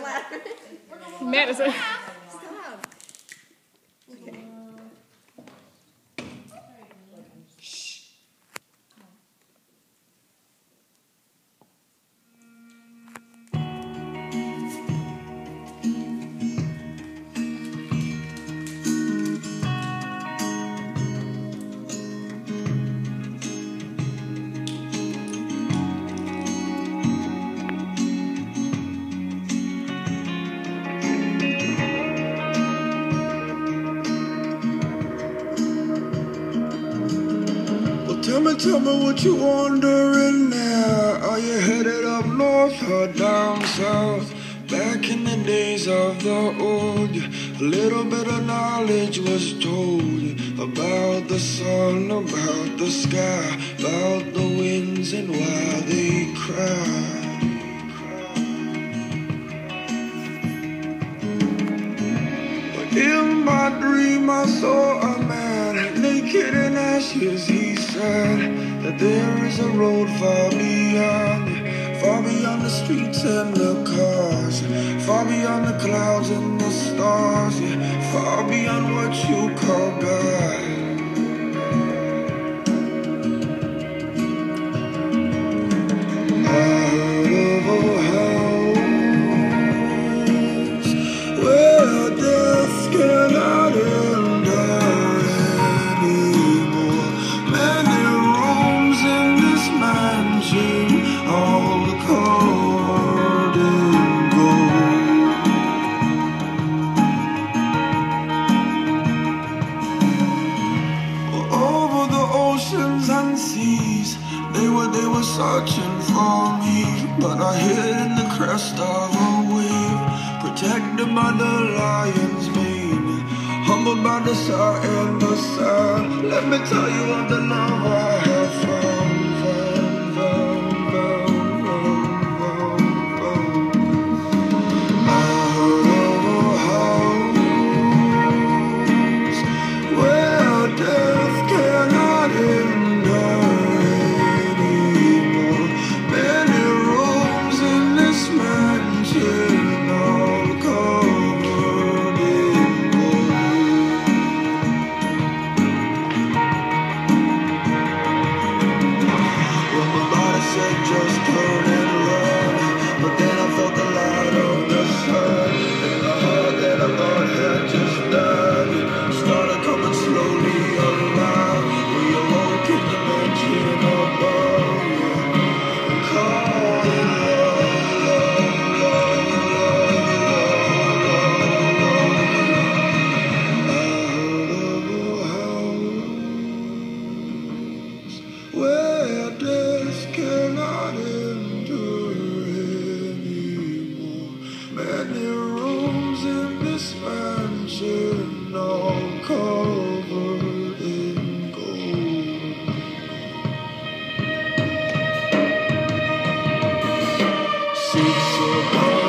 Madison. Stop. Okay. Tell me what you wondering now. Are you headed up north or down south? Back in the days of the old, a little bit of knowledge was told about the sun, about the sky, about the winds and why they cry. But in my dream I saw a man, naked in ashes. He said that there is a road far beyond the streets and the cars, far beyond the clouds and the stars, yeah, far beyond what you call God. I heard of a house where death cannot endure anymore. Many rooms in this mansion, all covered in gold. Over the oceans and seas, they were searching for me, but I hid in the crest of a wave, protected by the lion's mane, humbled by the sigh and the sound. Let me tell you of the love I have found. I heard of a house where death cannot endure anymore. Many rooms in this mansion, all covered in gold. Well, my body said just turn and run, but then I felt the light of the sun, and the heart that I thought had just died started coming slowly alive. We awoke in the mansion above, and called it where death cannot endure anymore. Many rooms in this mansion, all covered in gold. Seats above